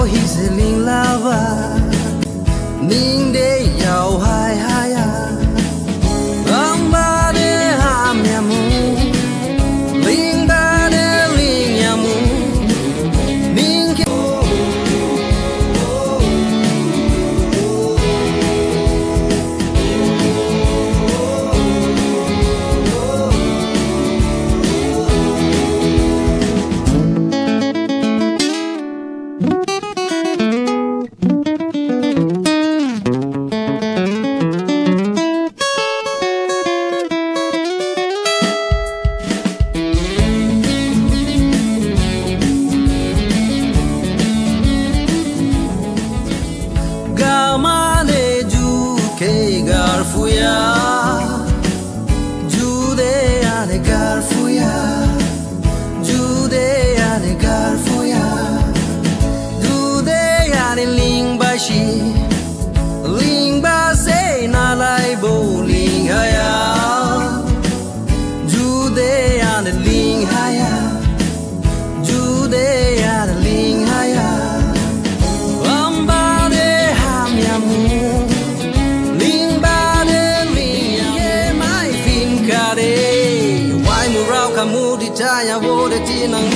he's a ling lava ning de yao hai hai ya ang ba de ham ya mu ling ba de ling ya mu ning ke garfuya jude ane garfuya jude ane garfuya jude ane lingba shi lingba say na lai bo ling haya jude ane ling haya jude ane ling haya amba de ham ya mu Why mu rau kamu di caya wo de tinang